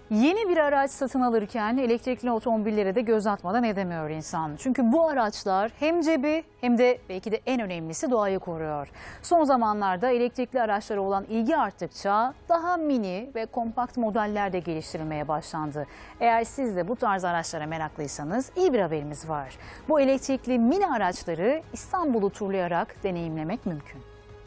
Yeni bir araç satın alırken elektrikli otomobillere de göz atmadan edemiyor insan. Çünkü bu araçlar hem cebi hem de belki de en önemlisi doğayı koruyor. Son zamanlarda elektrikli araçlara olan ilgi arttıkça daha mini ve kompakt modeller de geliştirilmeye başlandı. Eğer siz de bu tarz araçlara meraklıysanız iyi bir haberimiz var. Bu elektrikli mini araçları İstanbul'u turlayarak deneyimlemek mümkün.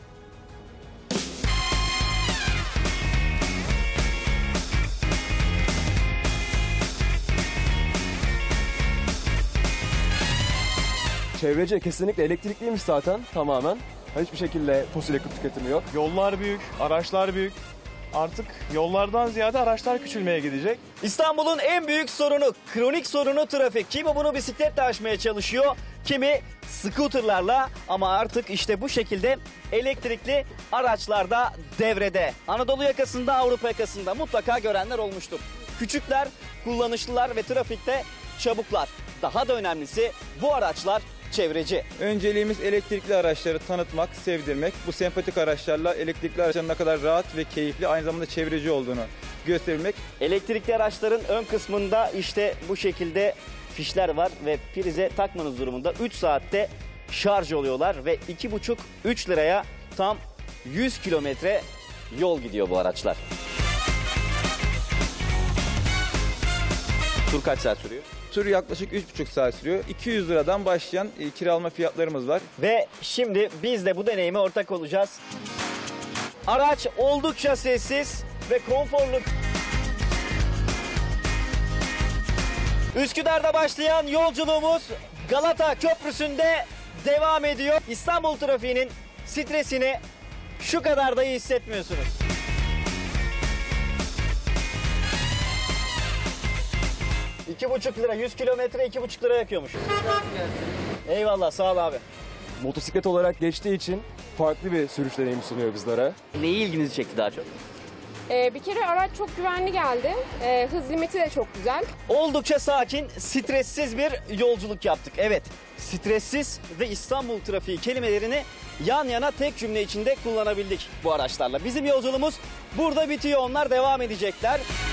Çevreci kesinlikle elektrikliymiş zaten tamamen. Hiçbir şekilde fosil yakıt tüketimi yok. Yollar büyük, araçlar büyük. Artık yollardan ziyade araçlar küçülmeye gidecek. İstanbul'un en büyük sorunu, kronik sorunu trafik. Kimi bunu bisikletle aşmaya çalışıyor, kimi scooterlarla ama artık işte bu şekilde elektrikli araçlarda devrede. Anadolu yakasında, Avrupa yakasında mutlaka görenler olmuştur. Küçükler, kullanışlılar ve trafikte çabuklar. Daha da önemlisi bu araçlar çevreci. Önceliğimiz elektrikli araçları tanıtmak, sevdirmek. Bu sempatik araçlarla elektrikli araçların ne kadar rahat ve keyifli, aynı zamanda çevreci olduğunu göstermek. Elektrikli araçların ön kısmında işte bu şekilde fişler var ve prize takmanız durumunda 3 saatte şarj oluyorlar ve 2,5-3 liraya tam 100 kilometre yol gidiyor bu araçlar. Tur kaç saat sürüyor? Tur yaklaşık 3,5 saat sürüyor. 200 liradan başlayan kiralama fiyatlarımız var. Ve şimdi biz de bu deneyime ortak olacağız. Araç oldukça sessiz ve konforlu. Üsküdar'da başlayan yolculuğumuz Galata Köprüsü'nde devam ediyor. İstanbul trafiğinin stresini şu kadar da iyi hissetmiyorsunuz. $2,5 100 kilometre 2,5 lira yakıyormuş. Eyvallah, sağ ol abi. Motosiklet olarak geçtiği için farklı bir sürüş deneyimi sunuyor bizlere. Neyi ilginizi çekti daha çok? Bir kere araç çok güvenli geldi. Hız limiti de çok güzel. Oldukça sakin, stressiz bir yolculuk yaptık. Evet, stressiz ve İstanbul trafiği kelimelerini yan yana tek cümle içinde kullanabildik bu araçlarla. Bizim yolculuğumuz burada bitiyor, onlar devam edecekler.